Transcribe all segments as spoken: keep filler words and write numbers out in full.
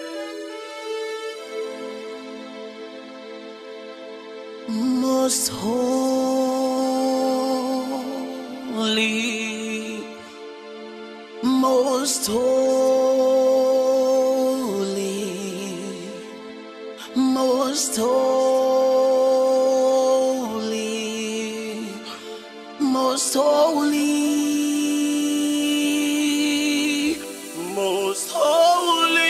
Most holy, most holy, most holy, most holy, most holy.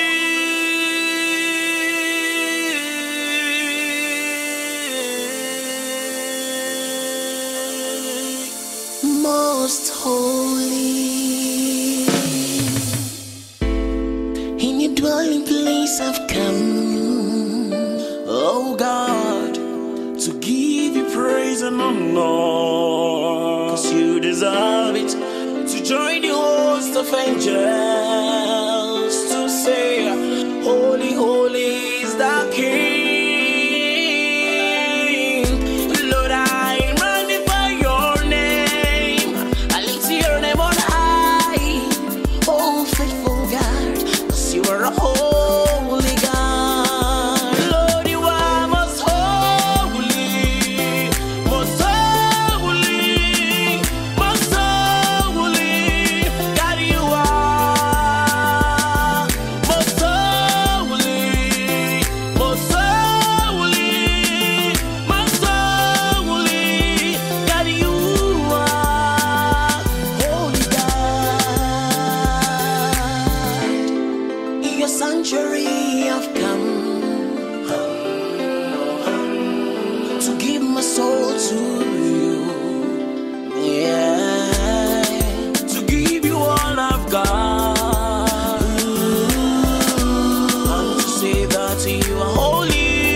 Most holy, in your dwelling place I've come, oh God, to give you praise and honor, 'cause you deserve it, to join the host of angels, to say, holy, holy is the King. Holy God, Lord, you are most holy, most holy, most holy. God, you are most holy, most holy, most holy. God, you are holy God. Your sanctuary I've come, to give my soul to you, yeah, to give you all I've got, and to say that you are holy,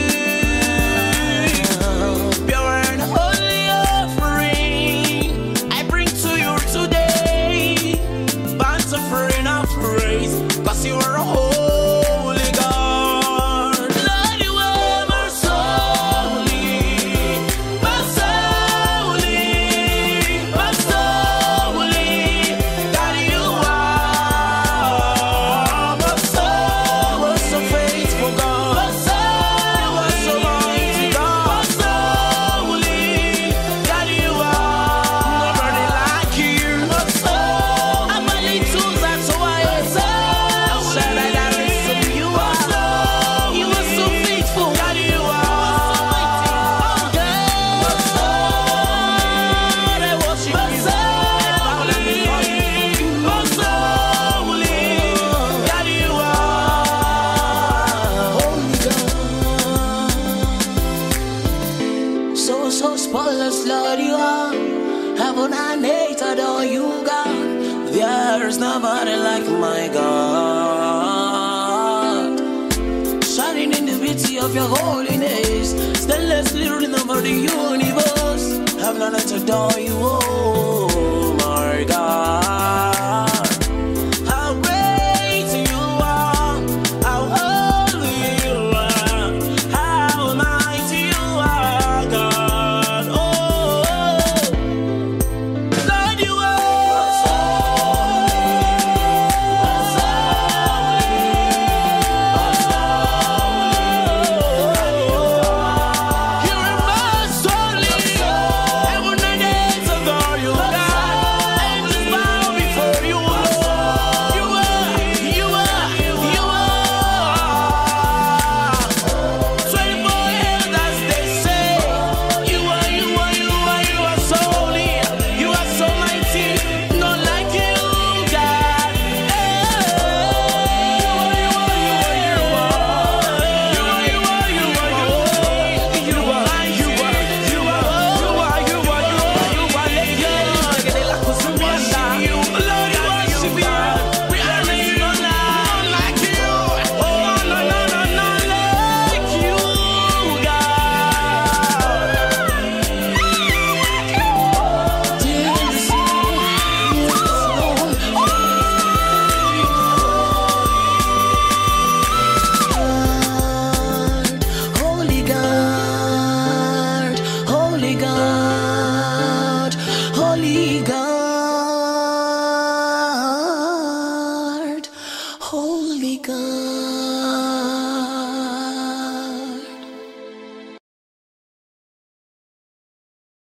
pure and holy offering I bring to you today, burnt offering of praise. 'Cause you are a holy God. Lord, you are most holy, most holy, most holy. God, you are most holy, so faithful God, most holy, so mighty God, most holy. God, you are nobody like you, most holy. I'm a little that's why it's so. So spotless, Lord, you are. Heaven and earth adore you, God. There's nobody like my God. Shining in the beauty of your holiness, stainlessly ruling over the universe. Heaven and earth adore you, oh my God. How great you are, how holy you are, how mighty you are, God. You Holy God.